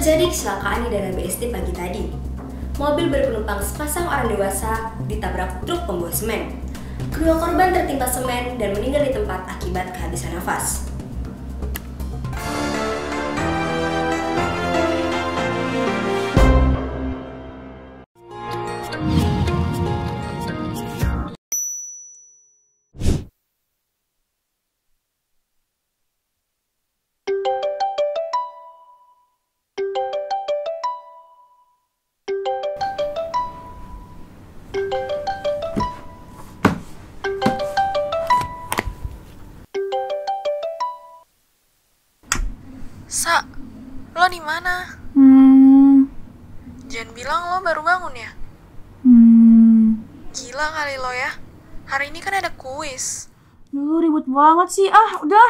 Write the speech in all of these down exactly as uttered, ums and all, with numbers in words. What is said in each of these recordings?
Terjadi kecelakaan di daerah B S D pagi tadi. Mobil berpenumpang sepasang orang dewasa ditabrak truk pembawa semen. Kedua korban tertimpa semen dan meninggal di tempat akibat kehabisan nafas. Sa, lo di mana? Hmm. Jangan bilang lo baru bangun ya? Hmm. Gila kali lo ya. Hari ini kan ada kuis. Lu ribut banget sih. Ah, udah.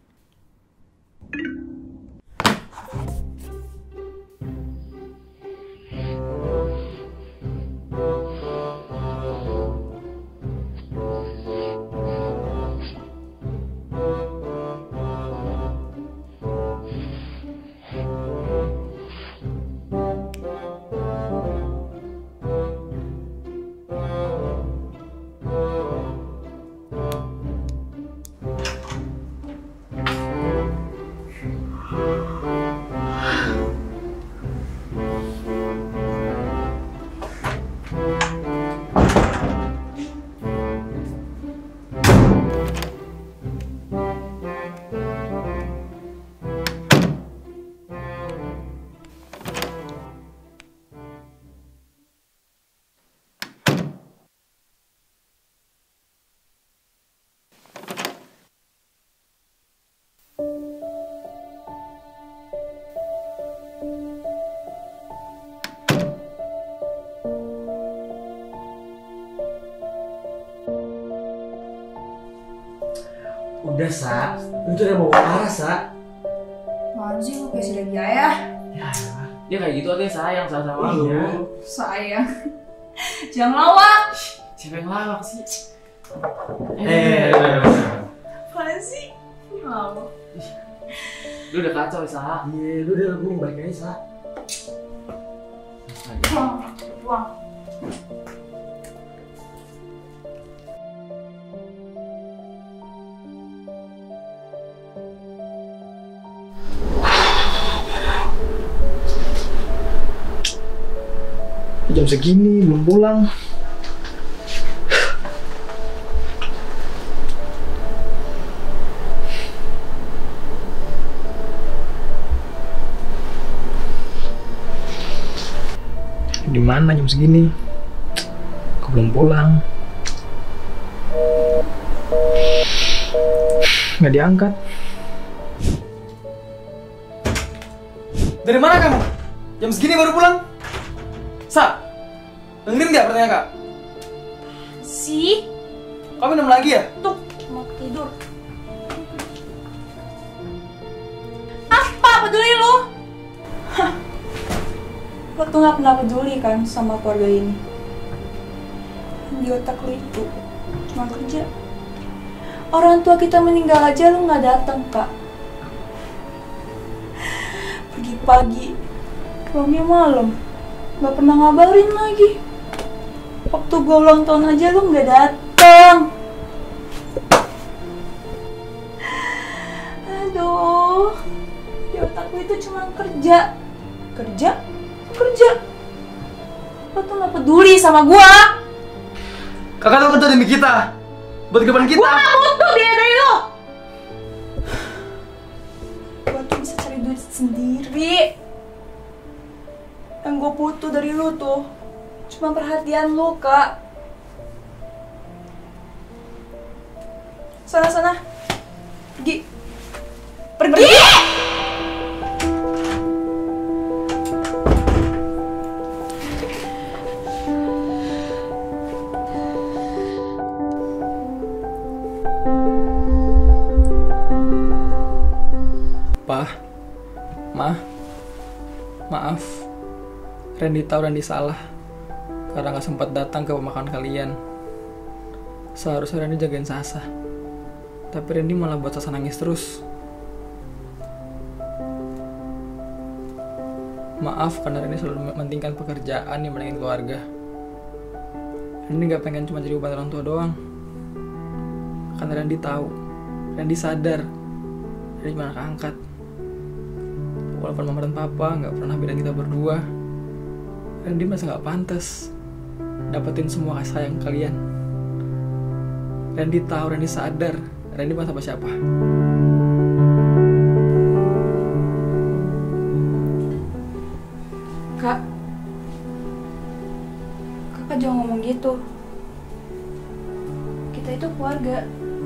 Udah, Sa. Lu tuh udah bawa parah, Sa. Apaan sih lu kayak si Dagi ayah? Ya, Dia kayak gitu aja sayang sama sama lu. iya. Sayang. Jangan lawak. Siapa yang lawak sih? Eh, Apaan sih? Lawak. Lu udah kacau ya, Sa. iya, lu udah lebih baik aja, Sa. Buang. Buang. Jam segini belum pulang. Di mana jam segini? Kok belum pulang? Nggak diangkat. Dari mana kamu? Jam segini baru pulang? Sa, dengerin nggak pertanyaan kak? Si? Kamu minum lagi ya? Tuh, mau tidur. Apa peduli lu? Hah. Lo tuh gak pernah peduli kan sama keluarga ini. Di otak lu itu cuma kerja. Orang tua kita meninggal aja lu gak dateng, Kak. Pergi pagi, pulangnya malam. Gak pernah ngabarin lagi. Waktu gue ulang tahun aja lu gak dateng. Aduh, di otak gue itu cuma kerja, kerja, kerja. Lo tuh gak peduli sama gue. Kakak tuh kerja demi kita, buat kehidupan kita. Gue gak butuh biaya dari lo. Gue tuh bisa cari duit sendiri. Yang gue butuh dari lo tuh cuma perhatian lo, Kak. Sana sana, pergi, pergi. Pa, Ma, maaf. Randy tahu Randy salah karena nggak sempat datang ke pemakaman kalian. Seharusnya Randy jagain Sasa, tapi Randy malah buat Sasa nangis terus. Maaf karena Randy selalu mementingkan pekerjaan dibandingin keluarga. Randy gak pengen cuma jadi beban orang tua doang. Karena Randy tahu, Randy sadar Randy cuma anak angkat. Walaupun mama dan papa gak pernah bedain kita berdua, Randy merasa gak pantas dapetin semua kasih sayang kalian. Randy tahu, Randy sadar Randy bukan siapa-siapa. Kak, kakak jangan ngomong gitu. Kita itu keluarga.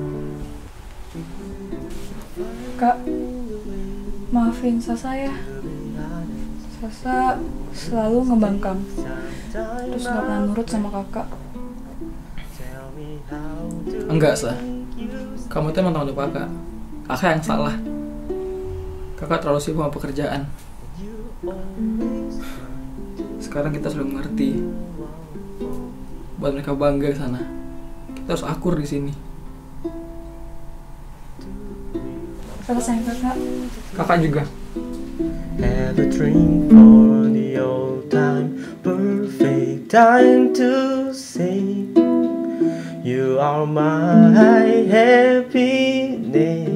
Kak, maafin Sasa ya. Sasa selalu ngebangkang, terus gak pernah nurut sama kakak. Enggak, Sa. Kamu tuh emang tanggung jawab kakak. Kakak yang salah. Kakak terlalu sibuk sama pekerjaan. Sekarang kita sudah mengerti. Buat mereka bangga sana, kita harus akur di sini. Sasa sayang kakak. Kakak juga. Have a drink for the old time, perfect time to say you are my happiness.